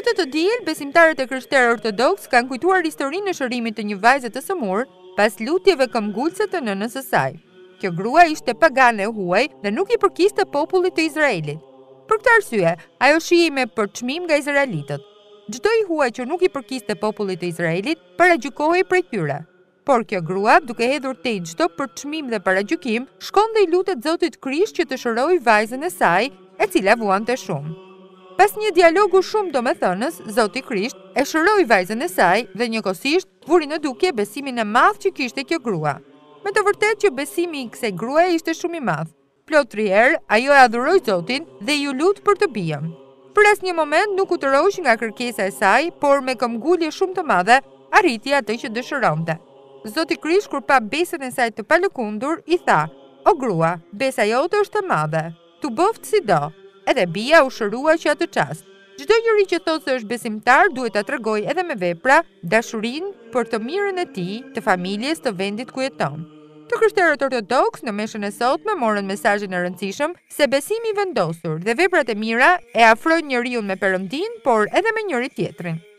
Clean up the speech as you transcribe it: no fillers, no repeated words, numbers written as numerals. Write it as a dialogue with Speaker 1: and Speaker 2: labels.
Speaker 1: këtë të diel, besimtarët e krishterë ortodoks kanë kujtuar historinë e shërimit të një vajze të sëmurë pas lutjeve këmbgulse të nënës së saj. Kjo grua ishte pagane e huaj dhe nuk i përkiste popullit të Izraelit. Për këtë arsye, ajo shihej me përçmim nga izraelitët. Çdo i huaj që nuk i përkiste popullit të Izraelit paragjykohej prej tyre. Por kjo grua, duke hedhur tej çdo përçmim dhe paragjykim, shkon dhe i lutet Zotit Krisht që të shërojë vajzën e saj, e cila vuante shumë. Pas një dialogu shumë domethënës, Zoti Krisht e shëroi vajzën e saj dhe njëkohësisht vuri në dukje besimin e madh që kishte kjo grua. Me të vërtetë që besimi i kësaj gruaje ishte shumë i madh. Plot 3 herë ajo e adhuroi Zotin dhe ju lut për të bijën. Për asnjë moment nuk u tërhoq nga kërkesa e saj, por me këmbgulje shumë të madhe arriti atë që dëshironte. Zoti Krisht kur pa besën e saj të palëkundur, i tha: "O grua, besa jote është e madhe. Tu bëft sido." Edhe bija u shërua që atë çast. Çdo njeri që thotë se është besimtar duhet ta tregojë edhe me vepra dashurinë për të mirën e tij, të familjes, të vendit ku jeton. Të krishterët ortodoks në meshën e sotme morën mesazhin e rëndësishëm se besimi i vendosur dhe veprat e mira e afrojnë njeriun me Perëndinë, por edhe me njëri-tjetrin.